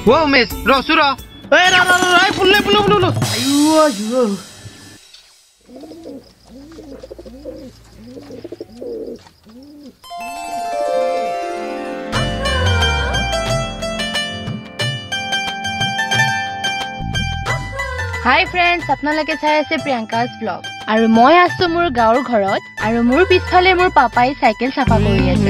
Whoa, miss. Rosura. Hey, pull. Ayo. Hi friends, আপোনালোকে চাই আছে প্ৰিয়ংকা's vlog আৰু মই আছো মোৰ গাঁৱৰ ঘৰত আৰু মোৰ পিছফালে মোৰ পাপাই সাইকেল চাফা কৰি আছে।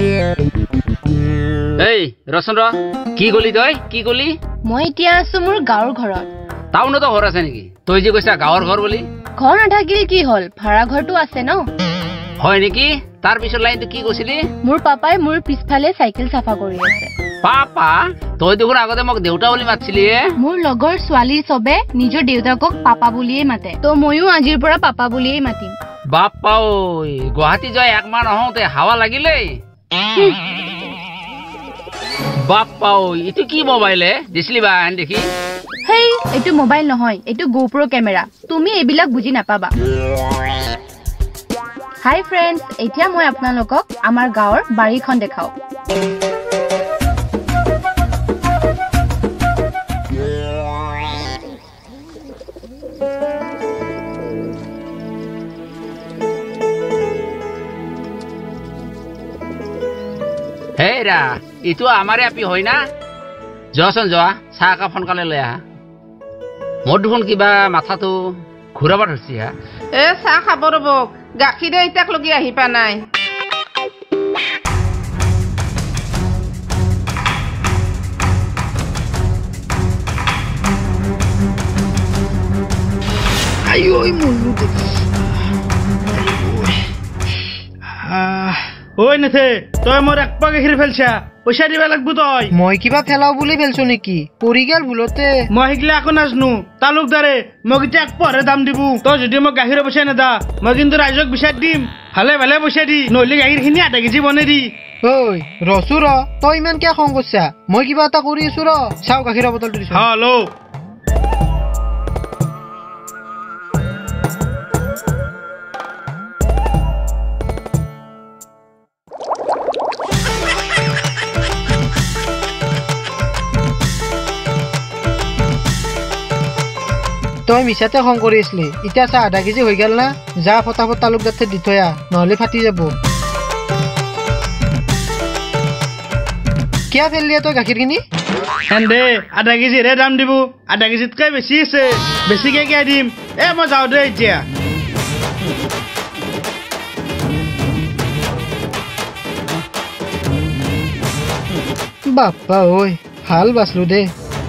এই ৰচন্দ্ৰ কি গলি তই কি গলি? মই এতিয়া আছো মোৰ গাঁৱৰ ঘৰত। টাউনতো ঘৰ আছে নেকি? তই যে কৈছা গাঁৱৰ ঘৰ বুলি। ঘৰ নাথাকিল কি হল, ভাড়া ঘৰটো আছে ন। হয় নেকি? তাৰ পিছৰ লাইনটো কি কৈছিলি? মোৰ পাপাই মোৰ পিছফালে সাইকেল চাফা কৰি আছে। পাপা তই দেখোন আগতে মোক দেউতা বুলি মাতিছিলি। মোৰ লগৰ ছোৱালী সবে নিজৰ দেউতাকক পাপা বুলিয়ে মাতে, তো মইও আজিৰ পৰা পাপা বুলিয়ে মাতিম। বাপ্পা ঐ গুৱাহাটী যাই একমাহ নহওঁতে হাৱা লাগিলে। বাপ্পা ঐ এইটো কি মোবাইলে দিছিলি বা আন দেখি? হেই এইটো মোবাইল নহয়, এইটো GoPro কেমেৰা। তুমি এইবিলাক বুজি নাপাবা। হাই ফ্ৰেণ্ডছ, এতিয়া মই আপোনালোকক আমাৰ গাঁৱৰ বাৰীখন দেখাও। হেৰা এইটো আমাৰে আপি হয় না? যোৱাচোন যোৱা, চাহ একাপ সোনকালে লৈ আহা। মোৰ দেখোন কিবা মাথাটো ঘূৰাব ধৰিছে হা। চাহ খাব ৰ'ব, গাখীৰে ইতাক লগি আহি পা নাই। ঐ নেথে তই মোৰ এক পা গাখীৰ ফেলছা, পইচা দিবা লাগব তই। মই কিবা ফেলাও বুলি ফেলছো নেকি? পৰি গেল ভুলতে। মই শিকলে আকৌ নাজনো। তালুকদাৰে মোক এতিয়া এক পাহে দাম দিব। তই যদি মোক গাখীৰৰ পইচা নেদা মই কিন্তু ৰাইজক বিচাৰ দিম। ভালে ভালে পইচা দি, নহলে গাখীৰখিনি আধা কেজি বনাই দি। ঐ ৰচু ৰ, তই ইমান কিয় খং কৰিছা? মই কিবা এটা কৰি আছো ৰ। চাও গাখীৰৰ বটলটো দিছো। হেল্ল' তই মিছাতে খং কৰি আছিলি, এতিয়া চা আধা কেজি হৈ গেল না। যা ফটাফট তালুকদাৰতে দি থৈ আহ, নহলে ফাটি যাব। কিয় ফেললি তই গাখীৰখিনি? দে আধা কেজিৰে দাম দিব, আধা কেজিতকৈ বেছি আছে। বেছিকে কিয় দিম? মই যাওঁ দে এতিয়া। বাপ্পা ঐ ভাল বাচলো দে।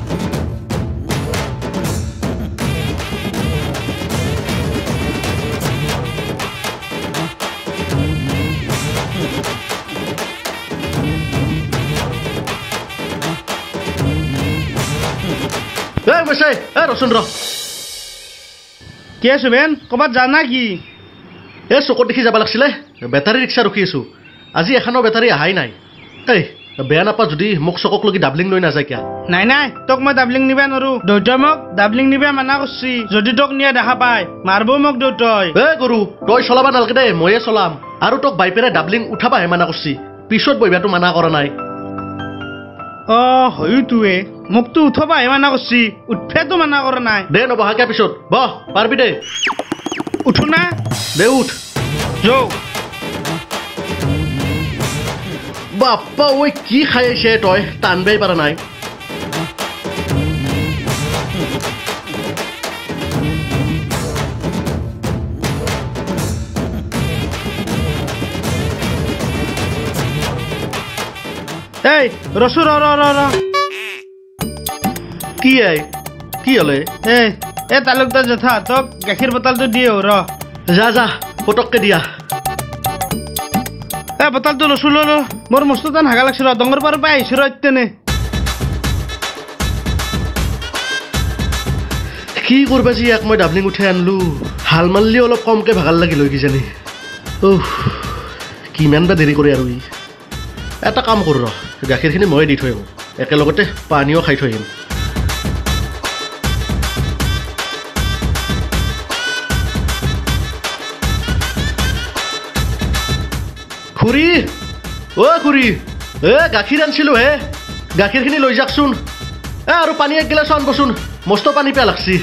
ৰচন্দ্ৰ কি সুবেন, ক'ৰবাত যা না কি? চকত দেখি যাব লাগিছিলে। বেটাৰী ৰিক্সা ৰখি আছো, আজি এখনো বেটাৰী অহাই নাই। বেয়া নাপা যদি মোক চকক লগি ডাবলিং লৈ নাযায় কিয়া? নাই তোক মই ডাবলিং নিবা নোৱাৰো। দেউতাই মোক ডাবলিং নিবা মানা কৰছি। যদি তোক নিয়া দেখা পাই মাৰব মোক দেউতাই। গৰু তই চলাবা নালাগে দে, ময়ে চলাম। আৰু তোক বাইপেৰে ডাবলিং উঠাবাহে মানা কৰছি, পিছত বহিবাটো মানা কৰা নাই। হয়তোৱে মোকতো উঠবাহে মানা কৰছি, উঠফেতো মানা কৰা নাই। দে নবহাকে পিছত বহ, পাৰবি দে। উঠো না? দে উঠ। যৌ বাপ্পা ঐ কি খাই আহিছে তই, টানবাই পাৰা নাই। ৰচু ৰ কি হলে? তালুকদাৰ জেঠা তোক গাখীৰ বটলটো দিয়ে ৰ। যা পটককে দিয়া। বটলটো লচু ল। মোৰ মস্ত টান হাগা লাগছে ৰ, ডঙৰ পাৰ পাই আহিছো ৰ। তেনে কি কৰবা যি ইয়াক মই ডাবলিং উঠাই আনলো। হাল মাৰলি অলপ কমকে ভাগাল লাগি লৈ কিজানি। কিমান বা দেৰি কৰে আৰু এটা কাম কৰো ৰ, গাখীৰখিনি মই দি থৈ আহোঁ, একেলগতে পানীও খাই থৈ আহিম। খুৰী খুৰী গাখীৰ আনিছিলো হে, গাখীৰখিনি লৈ যাকচোন। আৰু পানী এক গিলাচ আনবচোন মস্ত পানী পিয়া লাগছি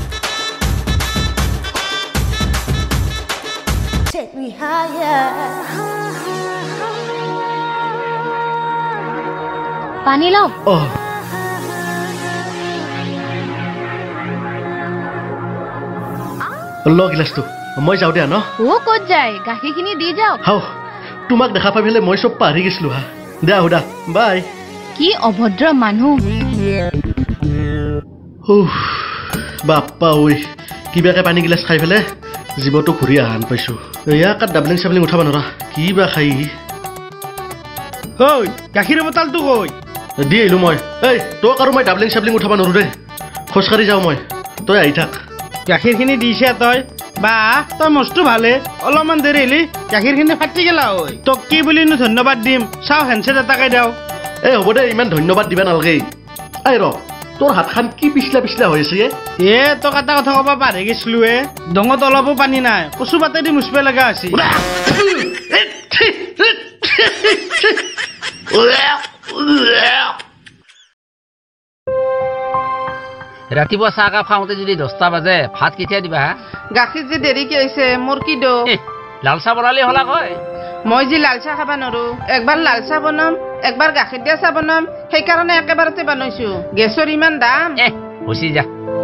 পানী লওক ল গিলাচটো মই যাওঁ দিয়া ন ক'ত যায় গাখীৰখিনি দি যাওক হাও তোমাক দেখা পাই পেলাই মই চব পাহৰি গৈছিলো হা দিয়া হুদা বাই কি অভদ্ৰ মানুহ বাপ্পা ঐ কিবাকে পানী গিলাচ খাই পেলাই জীৱটো ঘূৰি আহান পাইছো ইয়াক ডাবলিং চাবলিং উঠাব নোৱাৰা কিবা খাই ঐ গাখীৰৰ বটলটো কৈ দি আহিলো মই এই তোক আৰু মই ডাবলিং চাবলিং উঠাব নোৱাৰো দেই খোজকাঢ়ি যাওঁ মই তই আহি থাক গাখীৰখিনি দিছে তই বা তই মস্তো ভালে অলপমান দেৰি আহিলি গাখীৰখিনি ফাটি গেলা ঐ তোক কি বুলিনো ধন্যবাদ দিম চাওঁ হেণ্ডছেট এটাকে দিওঁ এই হ'ব দে ইমান ধন্যবাদ দিবা নালাগে এই ৰ তোৰ হাতখন কি পিছলা পিছলা হৈ আছে তোক এটা কথা ক'ব পাহৰি গৈছিলো ডঙত অলপো পানী নাই কচু পাতেদি মুচিব লগা আছিল ৰাতিপুৱা চাহ কাপ খাওঁতে যদি 10টা বাজে ভাত কেতিয়া দিবা গাখীৰ যে দেৰিকে আহিছে মোৰ কি দো লাল চাহ বনালে হলা কয় মই যে লাল চাহ খাব নোৱাৰো একবাৰ লাল চাহ বনাম একবাৰ গাখীৰ দিয়া চাহ বনাম সেইকাৰণে একেবাৰতে বনাইছো গেছৰ ইমান দাম গুচি যা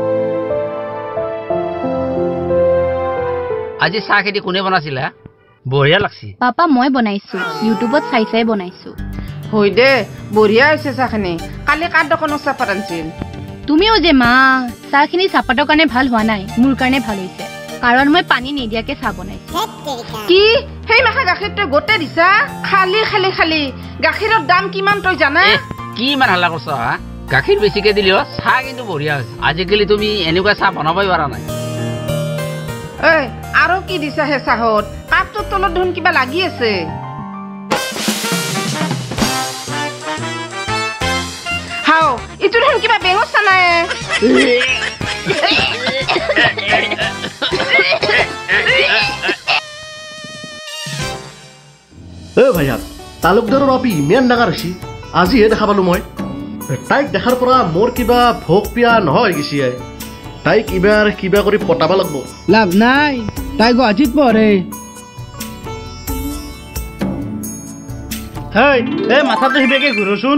আজি চাহ খেতি কোনে বনাছিলা বঢ়িয়া লাগছি পাপা মই বনাইছো ইউটিউবত চাই চাই বনাইছো হৈ দে বঢ়িয়া হৈছে চাহখিনি কালি কাৰ দোকানত চাহপাত আনিছিল তুমিও যে মা চাহখিনি চাহপাতৰ কাৰণে ভাল হোৱা নাই মোৰ কাৰণে ভাল হৈছে কাৰণ মই পানী নিদিয়াকে চাহ বনাইছো কি সেই মাখা গাখীৰ তই গোটেই দিছা খালি খালি খালি গাখীৰৰ দাম কিমান তই জানা কি ইমান হাল্লা কৰছ হা গাখীৰ বেছিকে দিলেও চাহ কিন্তু বঢ়িয়া হৈছে আজিকালি তুমি এনেকুৱা চাহ বনাবই পাৰা নাই আৰু কি দিছা হে চাহত কাপটোৰ তলত দেখোন কিবা লাগি আছে হাও ইটো দেখোন কিবা বেঙচা নাই ভাইয়া তালুকদাৰৰ আপি ইমান ডাঙৰ হৈছে আজিহে দেখা পালো মই তাইক দেখাৰ পৰা মোৰ কিবা ভোক পিয়া নহয় গেছি তাইক এইবাৰ কিবা কৰি পটাব লাগিব লাভ নাই তাই গুৱাহাটীত পঢ়ে মাথাটো সিবাকে ঘূৰচোন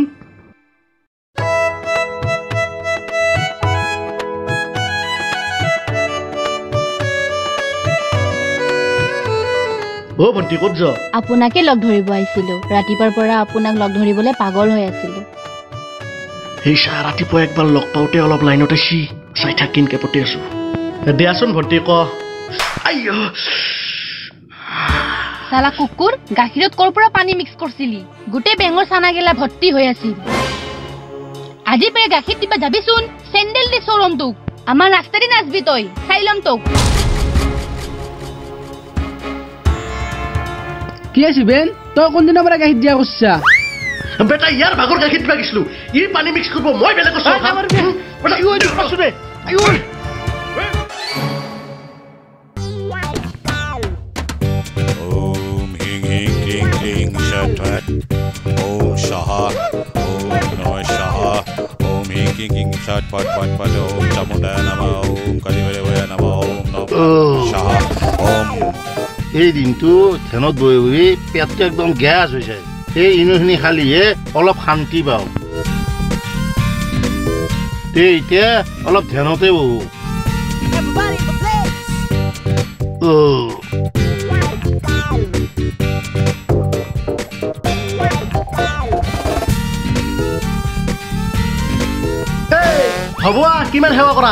ভণ্টি ক'ত যা আপোনাকে লগ ধৰিব আহিছিলো ৰাতিপুৱাৰ পৰা আপোনাক লগ ধৰিবলৈ পাগল হৈ আছিলো সেই চাহ ৰাতিপুৱা একবাৰ লগ পাওঁতে অলপ লাইনত আছি চাই থাক কিনকে পতি আছো দিয়াচোন ভণ্টি ক চালা কুকুৰ গাখীৰত কৰ পৰা পানী মিক্স কৰিছিলি গোটেই বেঙৰ চানা গেলা ভৰ্তি হৈ আছিল আজি পৰা গাখীৰ দিবা যাবিচোন চেণ্ডেল দি চৰম তোক আমাৰ ৰাস্তাৰে নাচবি তই চাই ল'ম তোক কি সুবেন তই কোনদিনৰ পৰা গাখীৰ দিয়া কৈছা বেটা ইয়াৰ ভাগৰ গাখীৰ দিবা গৈছিলো ই পানী মিক্স কৰিব মই বেলেগ এই দিনটো ধ্যানত বহি বহি পেটটো একদম গেছ হৈ যায় এই ইনোখিনি খালিহে অলপ শান্তি পাওঁ এতিয়া অলপ ধ্যানতে বহো হ'ব কিমান সেৱা কৰা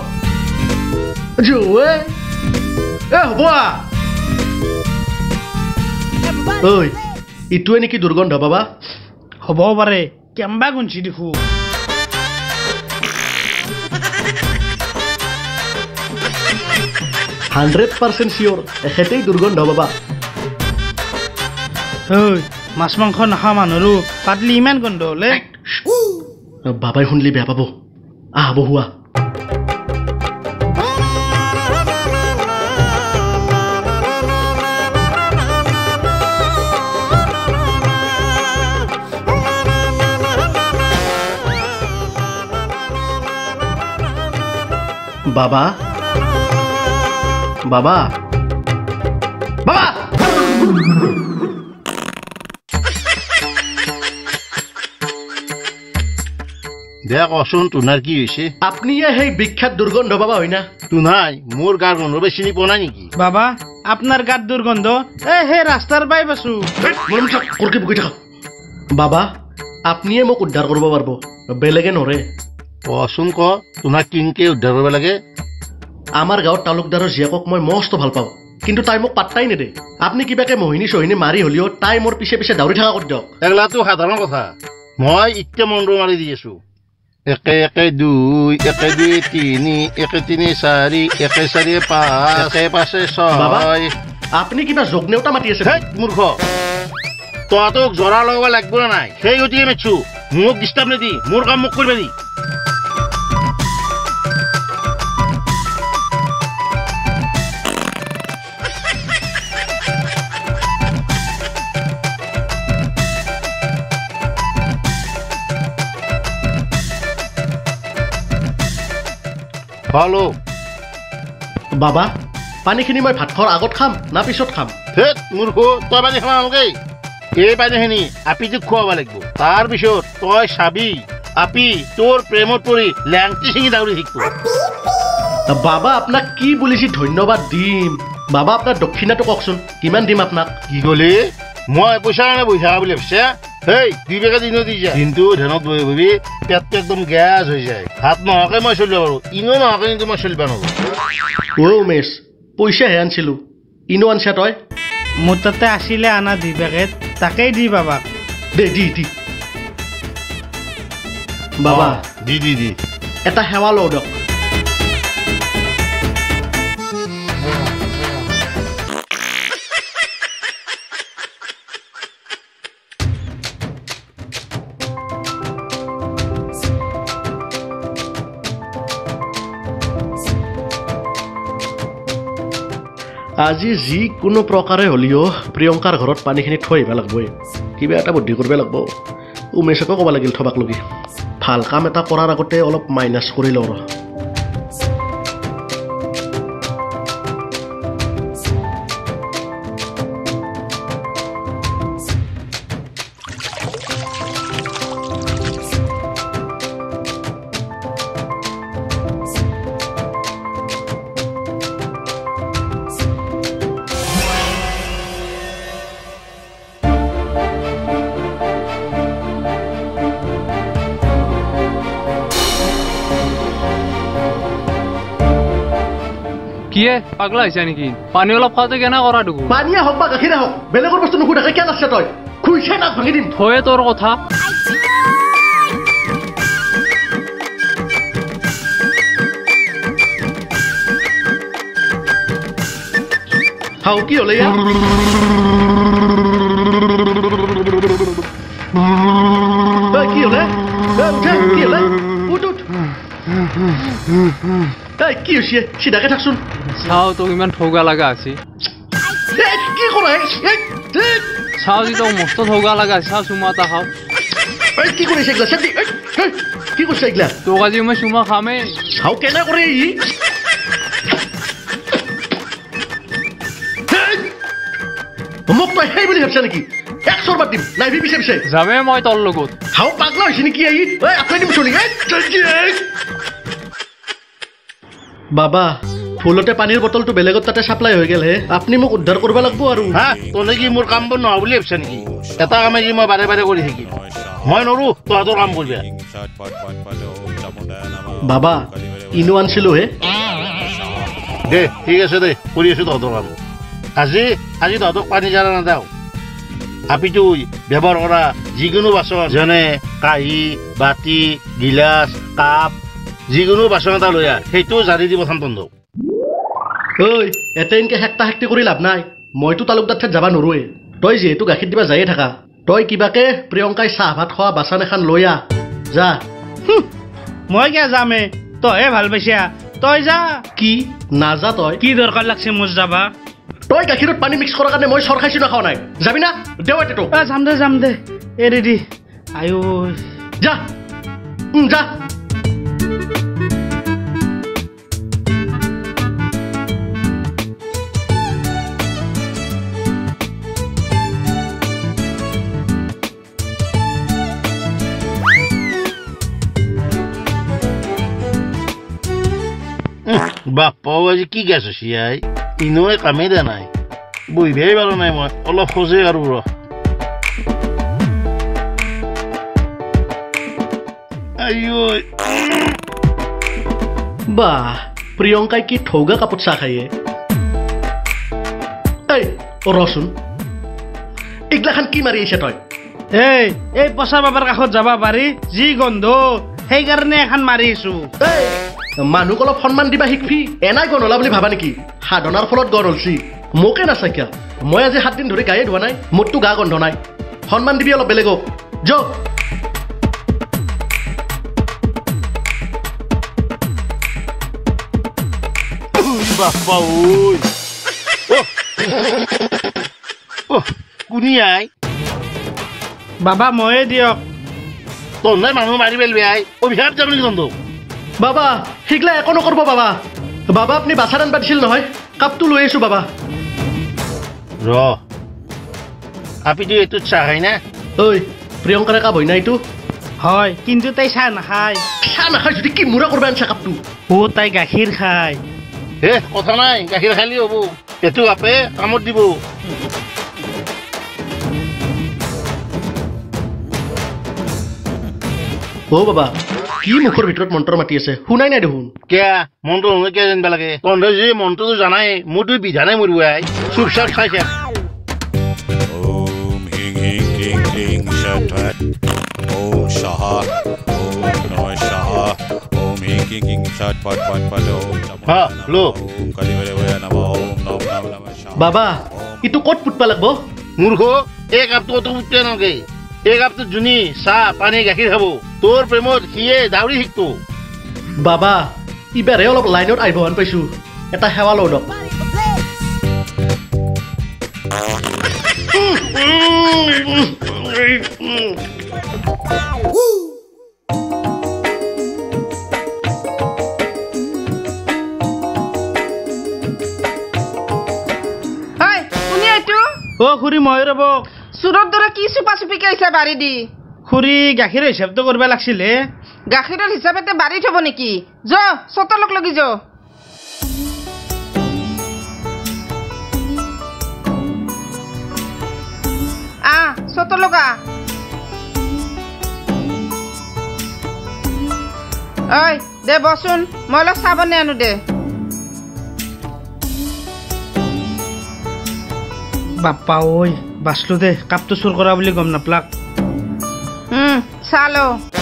হ'ব ঐ ইটোৱে নেকি দুৰ্গন্ধ বাবা হ'ব পাৰে কেম্বা গুঞ্চি দেখো 100% চিয়ৰ এখেতেই দুৰ্গন্ধ বাবা মাছ মাংস নাখা মানুহৰো পাতলি ইমান গন্ধ হলে বাবাই শুনলি বেয়া পাব বহুৱা বাবা বাবা বাবা দে কচোন তোমাৰ কি হৈছে আপনিয়ে সেই বিখ্যাত দুৰ্গন্ধ বাবা হয় না নাই মোৰ গাৰ গন্ধ চিনি পোৱা নাই নেকি বাবা আপনার গাত দুর্গন্ধ হে রাস্তার বাইব আছো বাবা আপনিয়ে মোক উদ্ধাৰ কৰিব পাৰিব বেলেগে নৰে কচোন ক তোমাক কিনকে উদ্ধাৰ কৰিব লাগে আমাৰ গাঁৱত তালুকদাৰৰ জীয়েকক মই মস্ত ভাল পাওঁ কিন্তু তাই মোক পাত্তাই নেদে আপুনি কিবাকে মোহিনী চহিনী মাৰি হ'লেও তাই মোৰ পিছে পিছে দাউৰি থকা কৰি দিয়ক এগলাটো সাধাৰণ কথা মই এতিয়া মনটো মাৰি দি আছো 1 1 2 1 2 3 1 3 4 1 4 5 1 5 6 বাবা আপুনি কিবা যোগ নেওতা মাতি আছে মূৰ্খ তোক জৰা লগাব লাগিব না নাই সেই গতিকে মাতছো মোক ডিষ্টাৰ্ব নিদি মোৰ কাম মোক কৰিব দি Halo. Baba, পানীখিনি মই ভাত খোৱাৰ আগত খাম না পিছত খাম হেত মূৰ্খ তই পানী খাবা নালাগে এই পানীখিনি আপিটোক খুৱাব লাগিব তাৰ পিছত তই চাবি আপি তোৰ প্ৰেমত পৰি লেংটি ছিঙি দাউৰি থাকিব বাবা আপোনাক কি বুলিছি ধন্যবাদ দিম বাবা আপোনাৰ দক্ষিণাটো কওকচোন কিমান দিম আপোনাক কি ক'লি মই পইচা কাৰণে বহি থকা বুলি ভাবিছা হেই 2 বেগা দিনো দি যা কিন্তু ধ্যানত বহি বহি পেটটো একদম গেছ হৈ যায় হাত নহকে মই চলিব পাৰো ইনো নহকে কিন্তু মই চলিব নোৱাৰো ও মেছ পইচা হে আনছিলো ইনো আনছা তই মোৰ তাতে আছিলে আনা 2 বেগেট তাকেই দি বাবা দে দি বাবা দি এটা হেৱা লও দক আজি যি কোনো প্ৰকাৰে হলিও প্ৰিয়ংকাৰ ঘৰত পানীখিনি থৈ আহিব লাগবই কিবা এটা বুদ্ধি কৰিব লাগব উমেশকো ক'ব লাগিল থবাক লগি ভাল কাম এটা কৰাৰ আগতে অলপ মাইনাছ কৰি লওঁ কিয়ে পাগলা হৈছে নেকি পানী অলপ খাওঁতে কেনে কৰা দেখো পানীয়ে হওক বা গাখীৰে হওক বেলেগৰ বস্তু নুখুধাকে কিয় আছে তই খুইছে নাক ভাঙি দিম থয়ে তোৰ কথা হাও কি হলে ইয়াৰ কি হলে কি হলে উঠ কি হৈছে চিধাকে থাকচোন চাও তোক ইমান ঠগা লগা আছে কি কৰে চাও যি তোক মস্ত ঠগা লগা আছে চাও চুমা এটা খাও কি কৰিছে এইগিলা কি কৰিছে এইগিলা তোক আজি মই চুমা খামেই চাও কেনে কৰে ই মোক তই সেই বুলি ভাবছা নেকি 100 বাদ দিম নাইবি পিছে পিছে যামে মই তোৰ লগত হাও পাগলা হৈছে নেকি আই আপুনি দিম চলি বাবা ফুলতে পানীৰ বটলটো বেলেগত তাতে সাপ্লাই হৈ গেল হে আপুনি মোক উদ্ধাৰ কৰিব লাগিব আৰু হা তনে কি মোৰ কাম বন নহয় বুলি ভাবছা নেকি এটা কামে কি মই বাৰে বাৰে কৰি থাকিম মই নৰো তহঁতৰ কাম কৰিবা বাবা ইনো আনছিলো হে দে ঠিক আছে দে কৰি আছো তহঁতৰ কাম আজি তহঁতক পানী জানা নাযাওঁ আপিটো ব্যৱহাৰ কৰা যিকোনো বাচন যেনে কাঁহী বাতি গিলাচ কাপ যিকোনো বাচন এটা লৈ আহ সেইটো জাৰি দিব তহঁতক ঐ এতে এনকে হেক্টা হেক্টি কৰি লাভ নাই মইতো তালুকদাৰ ঠাইত যাবা নৰোৱে তই যিহেতু গাখীৰ দিবা যায়ে থাকা তই কিবাকে প্ৰিয়ংকাই চাহ ভাত খোৱা বাচন এখন লৈ আহ যা মই কিয় যামে তইহে ভাল পাইছা তই যা কি নাযা তই কি দৰকাৰ লাগছে মোৰ যাবা তই গাখীৰত পানী মিক্স কৰাৰ কাৰণে মই চৰ খাইছো না খাৱা নাই যাবি না দেৱাতে তো যাম দে এৰি দি আয়ো যা যা বাপ্পাও আজি কি গেছ চিয়াই ইনোৱে কামেই দিয়া নাই বহিবই পাৰা নাই মই অলপ খোজে আৰু ৰ বাহ প্ৰিয়ংকাই কি ঠৌগা কাপত চাহ খায়ে এই ৰচোন এইগিলাখান কি মাৰি আহিছে তই এই পচা বাবাৰ কাষত যাবা পাৰি যি গন্ধ সেইকাৰণে এখন মাৰি আছো মানুহক অলপ সন্মান দিবা শিকবি এনাই গণ হলা বুলি ভাবা নেকি সাধনাৰ ফলত গড় হলছি মোকে নাচাকিয়া মই আজি 7 দিন ধৰি গায়ে ধোৱা নাই মোৰতো গা গন্ধ নাই সন্মান দিবি অলপ বেলেগক যক বাপ্পা কোনি আই বাবা ময়ে দিয়ক তন্দাই মানুহ মাৰি পেলবি আই অভিশাপ যাব নেকি তন্দক বাবা শিকলা একো নকৰব বাবা বাবা আপুনি বাছাৰ আনবা দিছিল নহয় কাপটো লৈ আহিছো বাবা ৰ আপিটো এইটোত চাহ খাই না ঐ প্ৰিয়ংকাৰ কাপ হয় না এইটো হয় কিন্তু তাই চাহ নাখায় যদি কি মুৰা কৰবা আনছা কাপটো তাই গাখীৰ খায় কথা নাই গাখীৰ খালি হ'ব এইটো আপে কামত দিব বাবা কি মুখৰ ভিতৰত মন্ত্ৰ মাতি আছে শুনাই নাই দেখোন কিয়া মন্ত্ৰ শুনে কিয় জানিব লাগে তহঁতে যে মন্ত্ৰটো জানাই মোৰতো বিধানে মৰিব আই চুপ চাপ চাইছে বাবা ইটো ক'ত পুতবা লাগব মূৰ্খ এই কাপটো অত পুততে নালাগে এই কাপটো জুনি চাহ পানী গাখীৰ খাব তোৰ প্ৰেমত সিয়ে দাউৰি শিকতো বাবা ইবাৰহে অলপ লাইনত আহিব হান পাইছো এটা সেৱা লওঁ দক খুৰী মই ৰব চুৰৰ দৰে কি চুপা চুপিকে আহিছে বাৰী দি খুৰী গাখীৰৰ হিচাপটো কৰিব লাগিছিলে গাখীৰৰ হিচাপতে বাৰী থব নেকি য চতলক লগি য চতলকা ঐ দে বচোন মই অলপ চাহ বনাই আনো দে বাপ্পা ঐ বাচলো দে কাপটো চুৰ কৰা বুলি গম নাপলাক চালো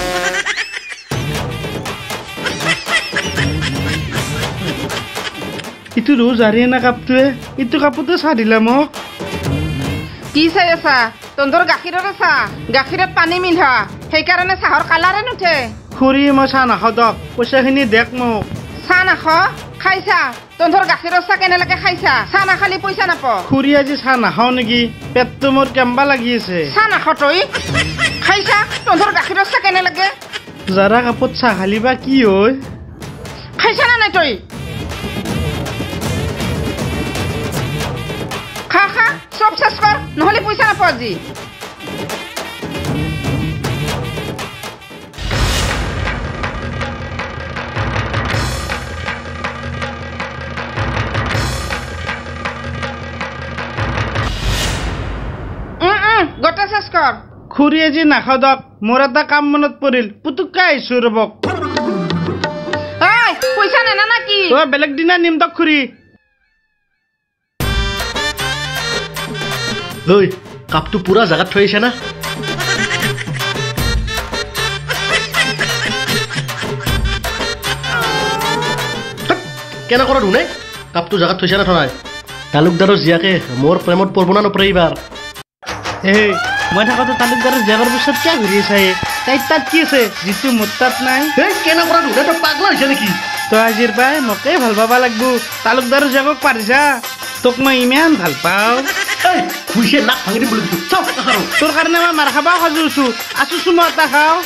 ইটো ৰোজ আৰি না কাপটোৱে ইটো কাপোৰতে চাহ দিলা মোক কি চাই আছা তহঁতৰ গাখীৰৰে চাহ গাখীৰত পানী মিলা সেইকাৰণে চাহৰ কালাৰে নুঠে খুৰী মই চাহ নাখাওঁ দক পইচাখিনি দেখ মোক চাহ নাখ খাইছা তহঁতৰ গাখীৰৰ চাহ কেনেলৈকে খাইছা চাহ নাখালি পইচা নাপ খুৰী আজি চাহ নাখাওঁ নেকি পেটটো মোৰ কেম্বা লাগি আছে চাহ নাখ তই খাইছা তহঁতৰ গাখীৰৰ চাহ কেনেলৈকে যাৰা কাপত চাহ খালি বা কি হয় খাইছা না নাই তই খা খা চব চেষ্টা কৰ নহ'লে পইচা নাপ আজি গোটা চেষ্টা কৰ খুৰী আজি নাখাওঁ দক মোৰ এটা কাম মনত পৰিল পুতুককে আহিছো ৰবক পইচা নেনা না কি তই বেলেগ দিনা নিম দক খুৰী ঐ কাপটো পুৰা জাগাত থৈ আহিছে না কেনে কৰা ধুনে কাপটো জাগাত থৈছে না থনাই তালুকদাৰৰ জীয়াকে মোৰ প্ৰেমত পৰব না নপৰে এইবাৰ মই থাকোঁতে তালুকদাৰৰ জীয়াকৰ পিছত কিয় ঘূৰি আছে তাইৰ তাত কি আছে যিটো মোৰ তাত নাই কেনে কৰা ধুনে তই পাগলা হৈছে নেকি তই আজিৰ পৰাই মোকে ভাল পাব লাগব তালুকদাৰৰ জীয়াকক পাৰিছা তোক মই ইমান ভাল পাওঁ নাক ভাঙি দিম বুলি তোৰ কাৰণে মই মাৰ খাবা সাজুছো আছোছো মই এটা খাওঁ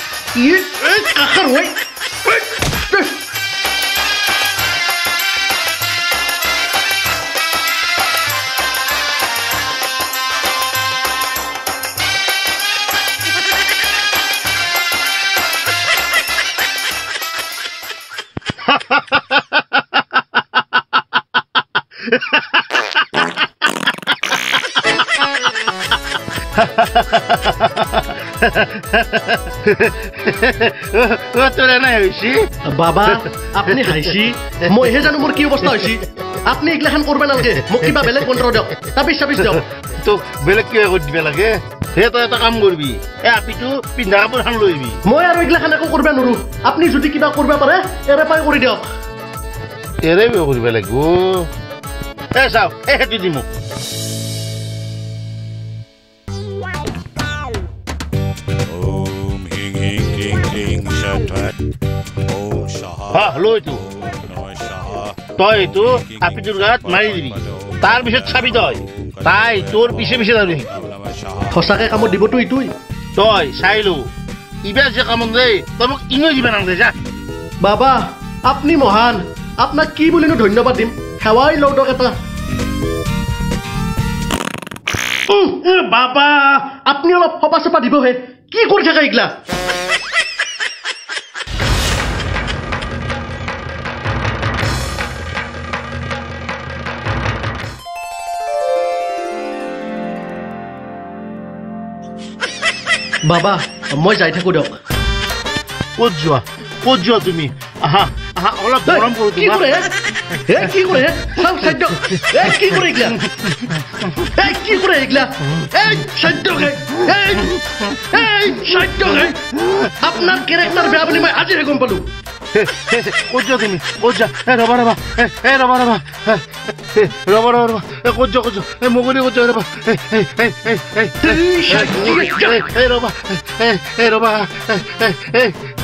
তোৰ এনে হৈছে বাবা আপুনি হাঁহিছি মইহে জানো মোৰ কি অৱস্থা হৈছে আপুনি এইগিলাখান কৰিব নালাগে মোক কিবা বেলেগ কণ্ট্ৰ দিয়ক তাবিজ দিয়ক তোক বেলেগ কিবা কৰি দিব লাগে সেই তই এটা কাম কৰিবি এই আপিটো পিন্ধা কাপোৰখন লৈ আহিবি মই আৰু এইগিলাখান একো কৰিব নোৱাৰো আপুনি যদি কিবা কৰিব পাৰে এৰে পাই কৰি দিয়ক এৰে কৰিব লাগিব এই চাওক এই সেইটো দি মোক লৈ এইটো তই এইটো আপিটোৰ গাত মাৰি দিবি তাৰপিছত চাবি তই তাই তোৰ পিছে পিছে যাবি সঁচাকে কামত দিবতো এইটোই তই চাই লো ইবাৰ যে কামত দেই তই মোক ইনো দিবা নালাগে যা বাবা আপুনি মহান আপোনাক কি বুলিনো ধন্যবাদ দিম সেৱাই লওঁ দিয়ক এটা বাবা আপুনি অলপ সপা চপা দিবহে কি কৰি থাকে এইগিলা বাবা মই যাই থাকো দিয়ক ক'ত যোৱা তুমি আহা আহা অলপ গৰম কৰো কি কৰে কি কৰে চাও সাধ্য কি কৰে এইগিলা কি কৰে এইগিলা সাধ্য আপোনাৰ কেৰেক্টাৰ বেয়া বুলি মই আজিহে গম পালো ক'ত যোৱা তুমি ক'ত যা ৰবা ৰবা ক'ত যোৱা মগনি ক'ত যোৱা ৰবা ৰবা